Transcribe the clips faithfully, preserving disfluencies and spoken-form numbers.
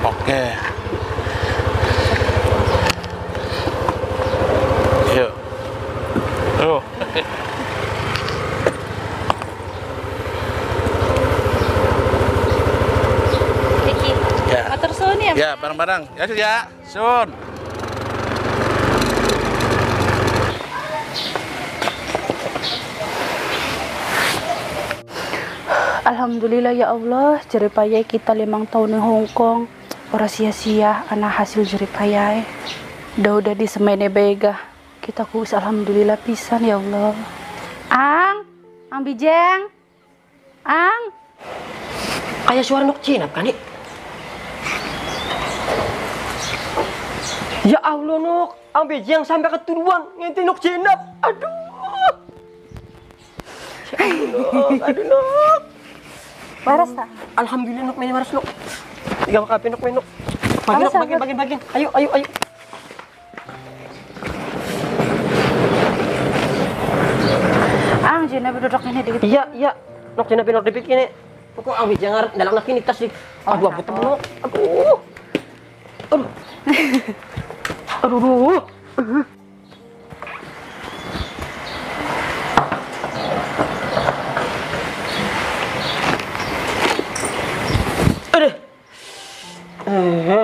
Oke. Yuk. Yuk. Kiki. Ya. Atur suhun ya. Ya, bareng-bareng. Ya, Sus, ya. Sun. Alhamdulillah ya Allah, jeripayai kita limang tahun di Hong Kong. Ora sia-sia anak hasil jeripayai. Udah udah di semene bega. Kita kuis alhamdulillah pisan ya Allah. Ang, Ang Bijeng. Ang. Kayak suara nok cinap kan, Dik? Ya Allah, Nok. Ang Bijeng sampai keturuan ngenti nok cinap. Aduh. Ya Allah, aduh, Nok. Waras tak? Alhamdulillah, Nok, main waras, Nok. Tiga makapi, Nok, main, Nok. Bagi, Nok, bagi, bagi, bagi. Ayo, ayo, ayo. Ang, Jena duduk ini dikit. Iya, iya. Nok, Jena pinok dipik ini. Kok Ang Bijeng ngarep dalang nak ini tas, Dik. Aduh, aku temu, Nok. Aduh. Aduh. Aduh, aduh. Aduh. Eh.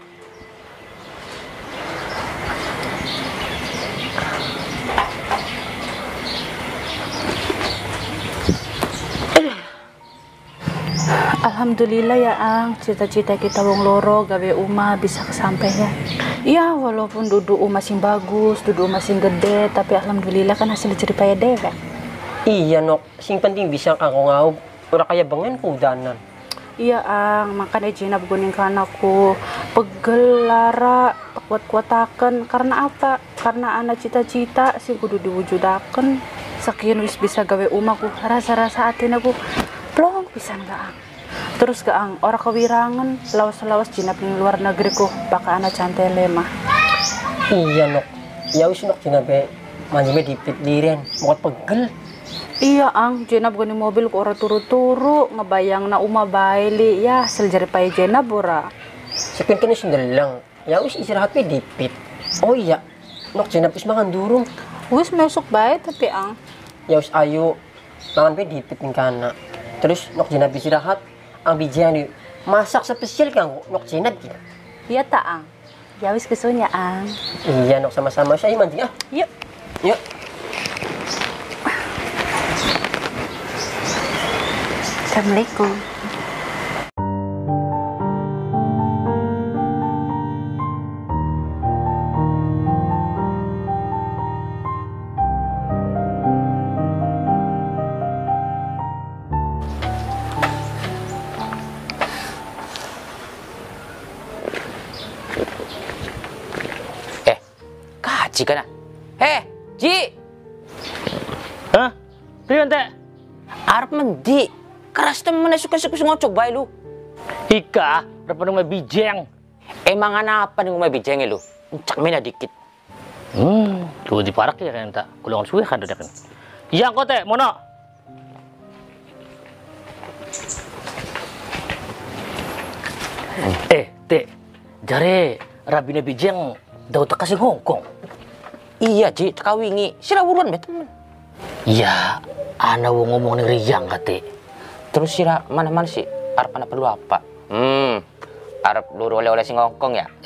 Alhamdulillah ya Ang, cita-cita kita wong loro gawe umah bisa kesampaian. Iya, walaupun duduk umah sing bagus, duduk umah sing gede, tapi alhamdulillah kan hasil jeripaya dewe. Iya, Nok. Sing penting bisa kanggo ngaup. Ora kaya bengen kudanan. Iya Ang, makanya Jena beguning kan aku pegel lara kuat-kuataken karena apa? Karena anak cita-cita sing kudu diwujudaken. Sakian wis bisa gawe umahku, rasa-rasa atin aku plong pisan gak Ang. Terus gak Ang, ora kewirangan lawas-lawas Jena ning luar negeri ku baka anak cantele mah. Iya, Nok. Ya wis, Nok, Jena be manjeme dipit liren, mokot pegel. Iya Ang, Jena bukan di mobil kok ora turu-turu ngebayang na uma baili ya seljari pay Jena bora. Sepin kene sendelang. Ya wis istirahat be dipit. Oh iya, Nok, Jena wis mangan durung. Wis masuk bae tapi Ang. Ya wis ayo mangan be dipit ning kana. Terus Nok, Jena bisa istirahat. Ang Bijeng di masak spesial kanggo Nok, Jena gitu. Iya tak Ang. Ya wis kesunya Ang. Iya, Nok, sama-sama saya mancing ah. Yuk. Yuk. Assalamualaikum. Eh, kaji kana? Eh, Ji. Hah? Priyan teh? Arep mendi. Keras temen suka-suka ngocok bae lu. Ika, berapa nama bijeng? Emang anak apa nih rumah bijengnya lu? Cak mina dikit. Hmm, tuh diparak ya kan tak? Kulungan suwe kan udah kan. Iya kok teh, mono. Eh, teh, jare rabine bijeng daw tak kasih Hongkong. Iya, Ji, tekawingi. Sira buruan be temen. Iya, ana wong ngomong ning Riyang kate. Terus sira mana-mana sih? Arep anak perlu apa? Hmm, arep luru oleh-oleh sing Hongkong ya?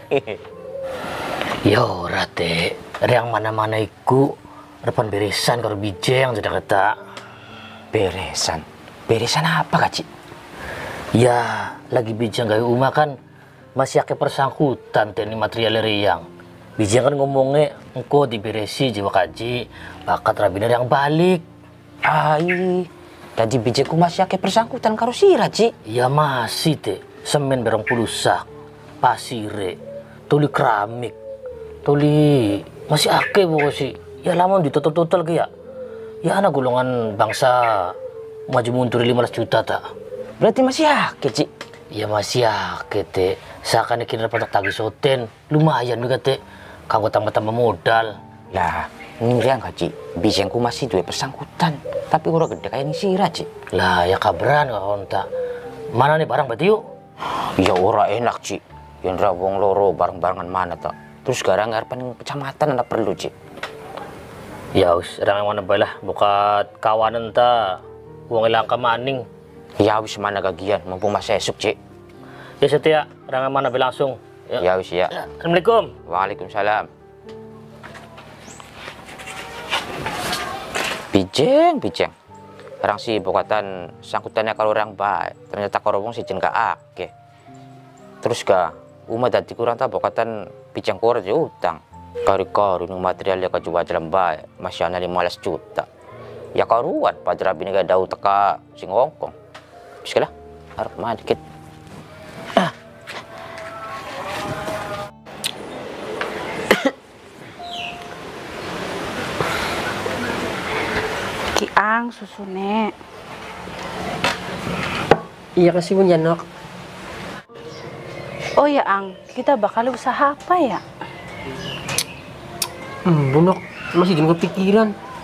Yo, rate, Riyang mana-mana iku repan beresan karo bijeng sudah kata. Beresan? Beresan apa, Kak, Ci? Ya, lagi bijeng gawe umah kan masih akeh persangkutan teni material Riyang. Bijeng kan ngomongnya engko diberesi jiwa kaji bakat rabiner yang balik. Ai, tadi bijengku masih akeh persangkutan karo sira, Ci. Ya masih teh, semen berong puluh sak, pasire, tuli keramik, tuli masih akeh pokok sih. Ya lama ditotal-total ke ya. Ya anak golongan bangsa maju mundur lima belas juta tak. Berarti masih akeh, Ci. Ya masih akeh teh. Seakan kira patok tagih soten, lumayan juga teh. Kanggo tambah-tambah modal. Lah, ngiriang Kak, Ci. Bijengku masih duwe persangkutan, tapi ora gede kayak ini sira, Ci. Lah ya kabran kak onta. Mana nih barang berarti yuk? Ya ora enak, Ci. Yang wong loro bareng-barengan mana tak? Terus sekarang ngarepan kecamatan anda perlu, Ci. Ya wis, orang mana bae lah, bukat kawanan ta wong ilang ka maning. Ya wis mana gagian, mumpung masih esuk, Ci. Ya setia, orang mana bae langsung. Ya wis ya. Assalamualaikum. Waalaikumsalam. Bijeng, bijeng. Orang si bukatan sangkutannya kalau orang baik, ternyata kalau wong si jen gak akeh. Terus ga umat dadi kurang ta bukatan bijeng kurat ya utang. Kari-kari ning materialnya kejual dalam baik, masih ana lima belas juta. Ya karuan padra bini ga dau teka sing Hongkong. Bismillah, harap mah dikit. Kiang susune. Iya kasih punya nok. Oh ya Ang, kita bakal usaha apa ya? Hmm, bunok masih dengan kepikiran.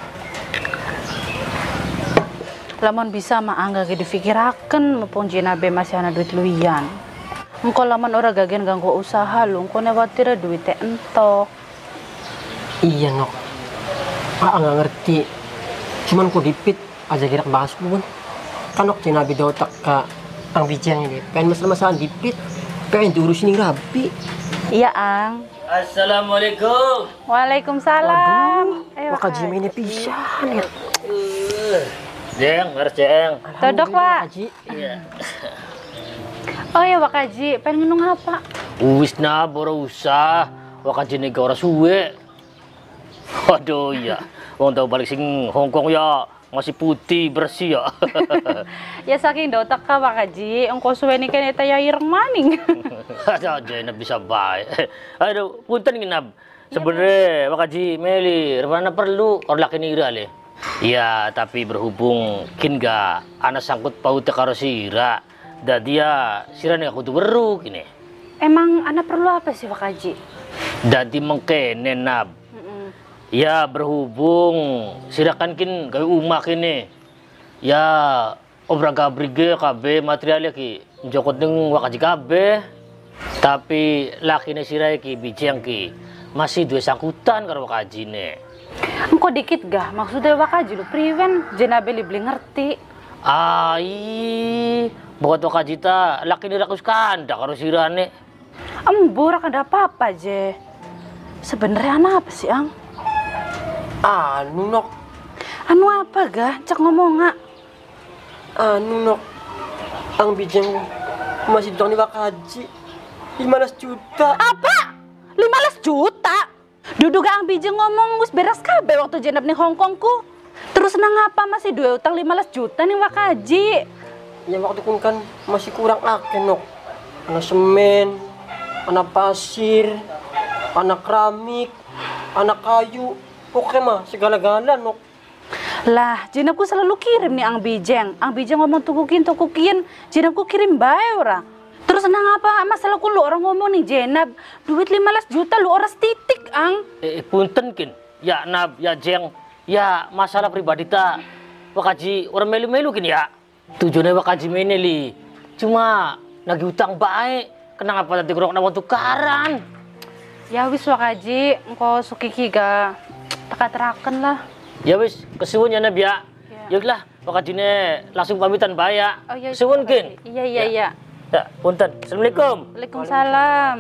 Lamun bisa mah angga gede dipikiraken mumpung jinabe masih ana duit luian. Engko lamun ora gagen ganggu usaha lu, engko newatir duit teh entok. Iya nok. Ah nggak ngerti. Cuman kok dipit aja kira bahas pun. Kan nok jinabe do otak ka ang bijang ini. Pengen masalah-masalah dipit. Pengen diurusin ini rapi. Iya Ang. Assalamualaikum. Waalaikumsalam. Eh, Waka Jimmy ini pisan ya. Jeng, harus jeng. Todok Pak. Iya. Oh ya Wakaji, pengen ngenung apa? Uwis na, boro usah. Wakaji nih ora suwe. Waduh ya. Wong tau balik sing Hongkong ya masih putih bersih ya. Ya saking dotak ka Wakaji, engko suwe ni kene teh ireng maning. Ada aja na bisa baik. Aduh, punten nginab. Sebenarnya Wakaji Meli, mana perlu kalau laki nira le. Ya, tapi berhubung kin ga anak sangkut paut karo sira. Da dia sira nih aku tuh beru kini. Emang anak perlu apa sih Wakaji? Dadi mengkene nab. Ya berhubung sirakan kin gawe umah kini. Ya obra gabrige kabe materialnya ki njokot ning Wakaji kabe. Tapi lakine sira ki bijang ki masih dua sangkutan karo Wakaji ne. Engko dikit gah, maksudnya Wakaji lu priwen jenabe libli ngerti. Ai, buat Wakaji ta lakine rakus kanda karo sirane. Embur ada apa-apa je. Sebenarnya anak apa sih Ang? Anu nok. Anu apa gah? Cak ngomong nggak? Anu nok. Ang bijang masih ditang di Wakaji. lima belas juta. Apa? lima belas juta? Duduk ang bijeng ngomong gus beres kabeh waktu jenab nih Hongkongku. Terus nang apa masih dua utang lima belas juta nih Wakaji? Ya waktu kun kan masih kurang akeh nok. Ana semen, ana pasir, ana keramik, ana kayu. Pokoknya mah segala-gala nok. Lah, jenabku selalu kirim nih ang bijeng. Ang bijeng ngomong tukukin tukukin, jenabku kirim bae ora. Terus nang apa masalah ku lu orang ngomong nih jenab duit lima belas juta lu orang titik ang. Eh, punten kin. Ya nab, ya jeng. Ya masalah pribadi ta. Wakaji orang melu-melu kin ya. Tujuannya Wakaji meneli. Cuma nagih utang baik. Kenapa apa tadi kurang nama tukaran? Ya wis Wakaji, engko sukiki ga teka teraken lah. Ya wis, kesuwun ya nab ya. Ya. Yuklah, Wakajine langsung pamitan bae ya. Oh iya. Kesuwun kin. Iya iya Ya. iya. Ya, punten. Assalamualaikum. Waalaikumsalam.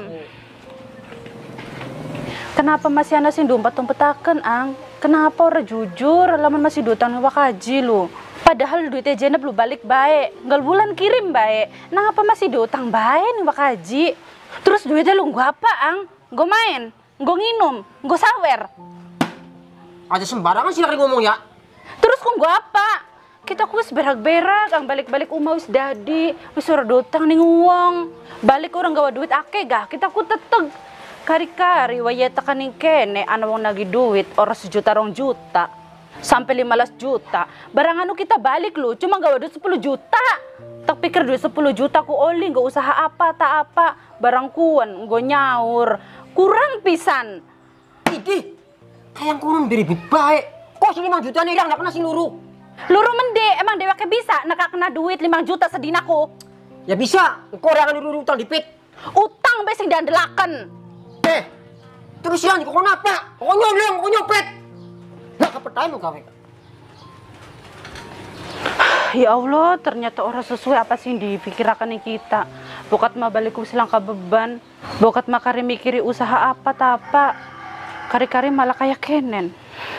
Kenapa masih ana sing dompet-dompetaken, Ang? Kenapa ora jujur lamun masih dutan Wakaji lu? Padahal duitnya jeneb lu balik bae, nggal bulan kirim bae. Nang apa masih diutang bae nih Wakaji? Terus duitnya lu nggo apa, Ang? Nggo main, nggo nginum, nggo sawer. Aja sembarangan sih lagi ngomong ya. Terus ku nggo apa? Kita ku wis berak-berak, ang balik-balik umah wis dadi, wis ora dotang ning uang. Balik orang gawa duit akeh gah, kita ku teteg. Kari-kari waya tekan ning kene ana wong nagih duit ora sejuta rong juta. Sampai lima belas juta. Barang anu kita balik lu, cuma gawa duit sepuluh juta. Tak pikir duit sepuluh juta ku oli nggak usaha apa tak apa. Barang kuan nggo nyaur. Kurang pisan. Idih. Kayak kurun beri baik. Kok sih lima juta nih nggak pernah sih luru. Luru mende, emang dewake bisa nakak kena duit lima juta sedinaku. Ya bisa, engkau orang yang utang dipit. Utang be sing diandelaken. Eh, terus yang kau kenapa? Kau nyolong, kau nyopet. Nggak kepercayaan lu kawe. Ya Allah, ternyata orang sesuai apa sih yang dipikirakan kita. Bokat mah balik silang ke beban. Bokat mah kari mikiri usaha apa tapa. Kari-kari malah kayak kenen.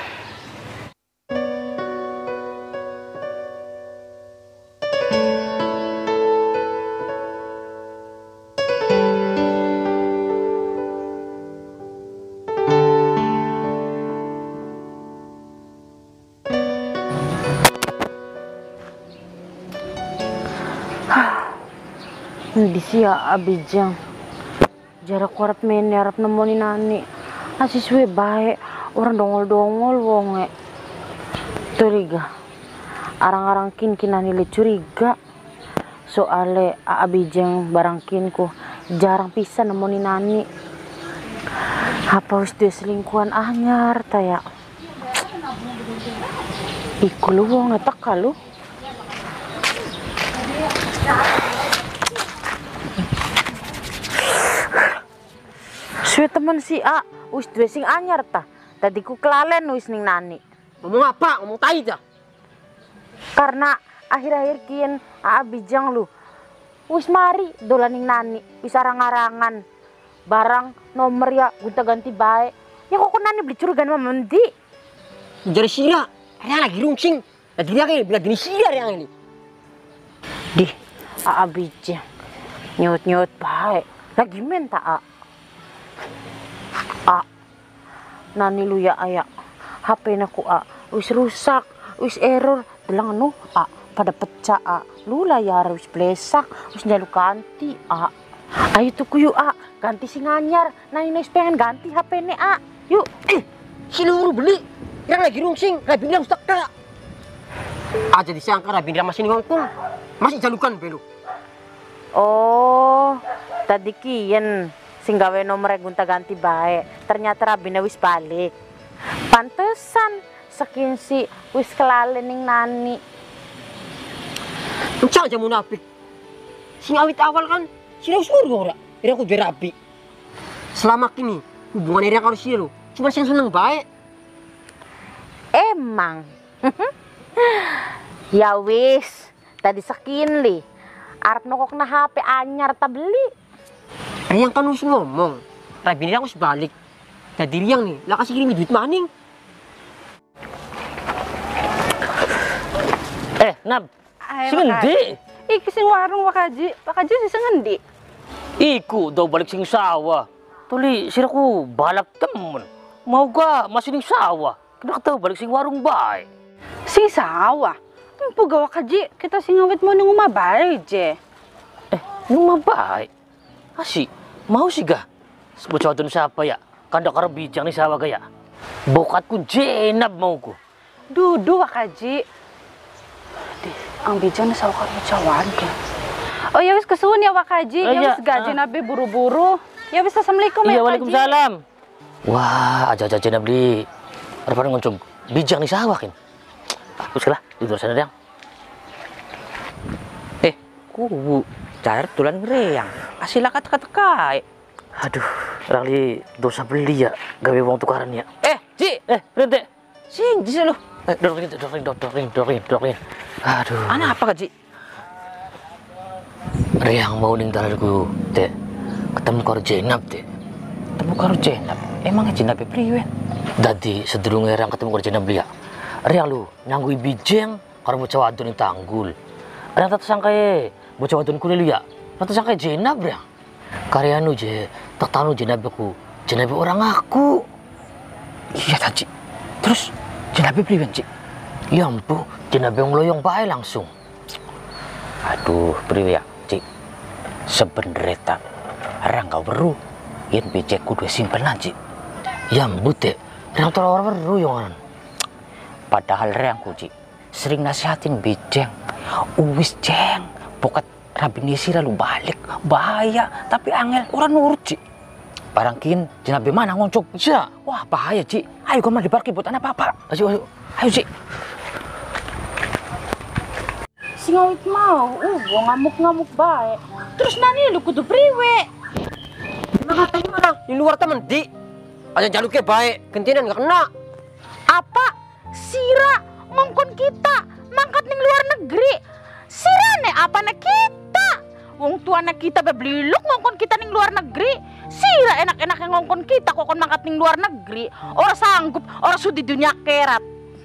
Di sia abijang jarak kuarat main harap nemoni nani asis we baik orang dongol-dongol wonge curiga arang-arang kin kinani le curiga soale abijang barangkinku jarang pisan nemoni nani apa wis dia selingkuhan anyar taya iku lu wonge tak kalu suwe temen si A, wis duwe sing anyar ta. Tadi ku kelalen wis ning nani. Ngomong apa? Ngomong tai dah. Karena akhir-akhir kian A bijang lu. Wis mari dolan ning nani, wis arang-arangan. Barang nomor ya gonta-ganti bae. Ya kok nani beli curigaan mah mendi. Jadi sila, ada lagi rungsing. Tadi dia kayak bilang gini sila yang ini. Di A bijang. Nyut-nyut bae. Lagi menta A. A nani lu ya ayak H P naku A wis rusak wis error bilang anu A pada pecah A lu layar wis blesak wis njaluk ganti A ayo tuku yuk A ganti sing anyar nani wis pengen ganti H P ne A yuk eh seluruh beli yang lagi rungsing lagi bilang stuck tak aja disangka Rabi dia masih ngongkong masih jalukan belu oh tadi kian sing gawe nomor gonta ganti bae ternyata Rabina wis balik pantesan sekian si wis kelalen ning nani encang aja munafik sing awit awal kan sini suruh ora ira aku biar rapi selama kini hubungan ira karo si lo cuma sing seneng bae emang ya wis tadi sekian li arep nokok na H P anyar ta beli. Yang kan harus ngomong, Rabi ini harus balik. Jadi yang nih, lah kasih kirim duit maning. Eh, Nab, sing endi? Iki sing warung Wakaji, Wakaji sing endi? Iku daw balik sing sawah. Tuli siraku balak temen. Mau ga masih ning sawah. Kenapa tahu balik sing warung bae? Sing sawah. Empu ga Wakaji, kita sing awit mo ning umah bae je. Eh, ning umah bae. Asik, mau sih ga? Bocah wadon siapa ya? Kandak karo bijang nih sawah gaya. Bokatku jenab mau ku. Dudu Wakaji. Di, ang bijang nih sawah karo bocah wadon. Oh ya wis kesuwun ya Wakaji, oh, ya iya. wis gaji ah. Nabi buru-buru. Ya wis assalamualaikum iya, ya Wakaji. Waalaikumsalam. Wah, aja-aja jenab beli. Arep ngoncong bijang nih sawah kan. Wis lah, di luar sana dang. Eh, ku cara tulan ngereyang. Asila kata-kata kai. Aduh, rali dosa beli ya, gawe wong tukaran ya. Eh, Ji, Eh, rente. sing di sini lu. Eh, doring, doring, doring, doring, doring. Aduh. Ana apa Ji? Reyang mau ning dalarku, Teh. Ketemu karo Jenab, Teh. Ketemu karo Jenab. Emangnya Jenab priwen? Dadi sedurunge Reyang ketemu karo Jenab ya. Reyang lu nyangguhi bijeng karo bocah wadon ning tanggul. Reyang tak sangkae bocah wadon ku lu ya. Tak sangkae Jenab, Reyang. Karyanu je, tak tahu Jenab aku. Jenab orang aku. Iya ta, Ji. Terus Jenab priwen, Ji? Ya ampuh, Jenab ngloyong bae langsung. Aduh, priwe ya, Ci. Sebenernya tak rangga weru yen becek kudu simpenan, Ci. Ya ampuh, Teh. Reyang tolong orang weru yongan. Padahal reyangku, Ci, sering nasihatin bijeng. Uwis jeng, pokat Rabini sira lu balik. Bahaya, tapi angel orang nurut, Ci. Barangkin Jenabe mana ngoncok. Ya, wah bahaya, Ci. Ayo kau mandi parkir buat anak papa. ayo, ayo. Ayo, Ci. si ngawit mau, ubo ngamuk-ngamuk bae. Terus nani lu kudu priwe. Makata gimana? Di luar temen di. Aja jaluknya baik, gentinan nggak kena. Apa? Sira ngongkon kita mangkat ning luar negeri. Sira ne apa na kita? Wong tuana kita bebeliluk ngongkon kita ning luar negeri. Sira enak-enak yang ngongkon kita kok kon mangkat ning luar negeri. Ora sanggup, ora sudi dunia akhirat.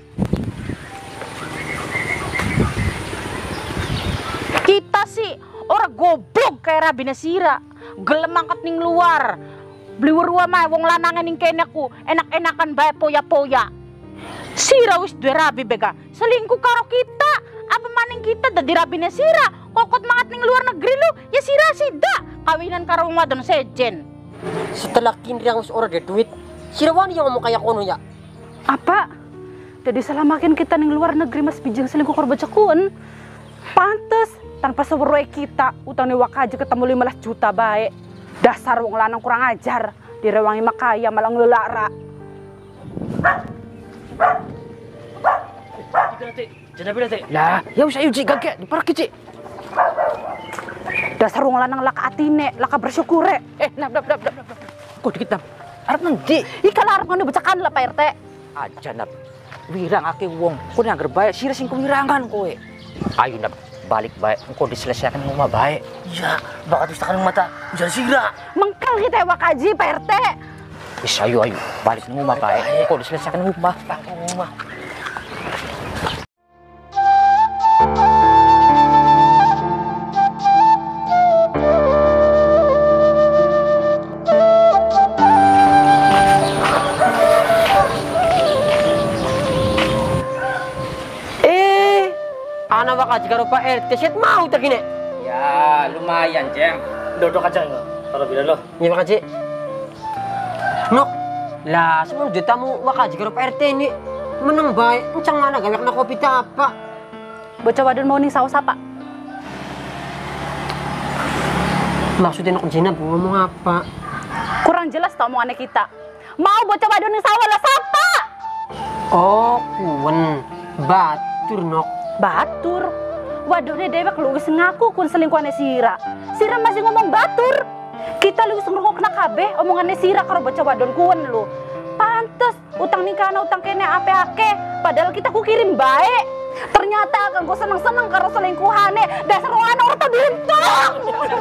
Kita sih ora goblok kayak Rabina Sira. Gelem mangkat ning luar. Beli warua mah wong lanangan ning kene ku enak-enakan bae poya-poya. Sira wis duwe rabi bega. Selingkuh karo kita. Apa maning kita dadi rabine Sira? Kokot mangat ning luar negeri lu. Ya Sira sida kawinan karo wong wadon sejen. Setelah kini yang wis ora ada duit, Sira wani yang ngomong kayak kono ya. Apa? Jadi selamakin kita ning luar negeri mas bijeng selingkuh karo bacakun. Pantes tanpa seweroe kita utang waka aja ketemu lima belas juta bae. Dasar wong lanang kurang ajar. Direwangi makaya malah ngelara. Lah, ya wis ayo Cik gagek diperki Cik. Dasar wong lanang laka atine, laka bersyukure. Eh, nap nap nap nap. nap. Kok dikit nap. Arep nanti. Ika larang ngono becakan lah Pak R T. Aja nap. Wirang ake wong. Kok nang bae sira sing kewirangan kowe. Ayo nap balik bae. Engko diselesaikan rumah bae. Iya, bakal distakan mata ujar sira. Mengkal kita wakaji Pak R T. Wis ayo ayo balik nang rumah bae. Engko diselesaikan rumah, tanggung rumah. Anak wakaji karo Pak R T set mau tak gini? Ya lumayan Ceng. Dodok aja enggak. Kalau bila lo. Iya wakaji. Nok, lah sebelum tamu wakaji karo Pak R T ini menang baik. Encang mana gawe kena kopi apa? Bocah wadon mau ning saus apa? Maksudnya Nok Jenab ngomong apa? Kurang jelas tau omongannya kita. Mau bocah wadon ning sawah lah sapa? Oh, kuwen batur Nok. Batur. Waduhnya dewek lu wis ngaku kun selingkuhannya Sira. Sira masih ngomong batur. Kita lu wis ngrungokna kabeh omongannya Sira karo bocah wadon kuwen lu. Pantes utang nikahna utang kene ape-ake padahal kita ku kirim bae. Ternyata kan gue seneng-seneng karo selingkuhannya. Dasar wong lanang ora tau bintang.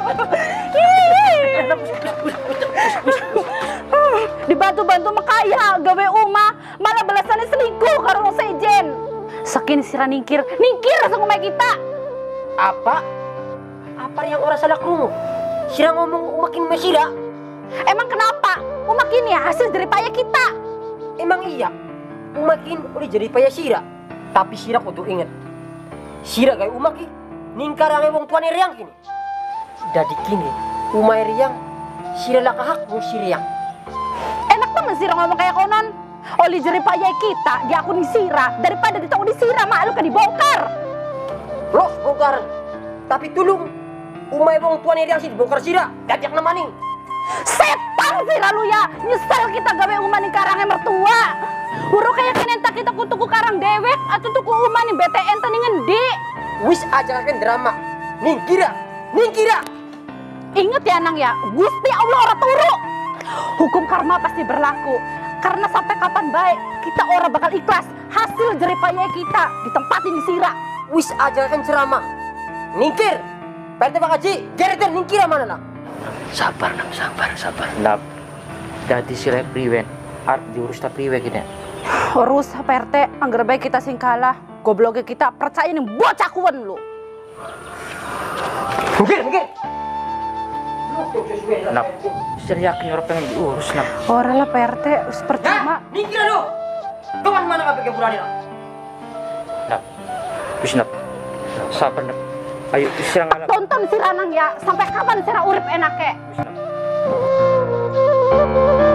Dibantu-bantu makaya gawe umah malah belasannya selingkuh karo wong sejen. Saking Sira ningkir, ningkir langsung rumah kita. Apa? Apa yang orang salah krungu? Sira ngomong umakin Sira. Emang kenapa? Umakin ya hasil dari payah kita. Emang iya. Umakin udah jadi payah Sira. Tapi Sira kudu inget. Sira gaya umaki ningkar ang wong tuane riang kini. Dadi kini umay riang Sira lah kahak wong Siriang. Enak temen Sira ngomong kayak konon. Oli jeri payah kita dia aku di Sira daripada ditahu di Sira mak lu kan dibongkar. Los bongkar. Tapi tulung umay wong tuane riang sih dibongkar Sira. Dadiak namaning. Setan Sira lu ya. Nyesel kita gawe umah ning karangnya mertua. Buru kayak kene entak kita ku tuku karang dewek atau tuku umah ning B T N tani ngendi. Wis aja kan drama. Ningkira, ningkira. Ingat ya nang ya, Gusti Allah ora turu. Hukum karma pasti berlaku. Karena sampai kapan baik kita ora bakal ikhlas hasil jeripaya kita ditempatin di Sira. Wis aja kan ceramah. Ningkir. P R T Pak Haji, gereter ningkira mana nak? Sabar nak, sabar, sabar. Nap. Dadi sira priwen. Arep diurus ta priwe kene. Urus P R T, anggar baik kita sing kalah. Gobloknya kita percaya nih bocah kuwen lu. Ningkir, ningkir. Nap. Sira yakin ora pengen diurus nap. Ora lah P R T, us percuma. Ningkira lo. Kawan mana kabeh ke burani nak? Nap. Wis nap. Sabar nap. Ayo sira ngalah. Tonton si Ranang ya, sampai kapan sira urip enake. Wis nap.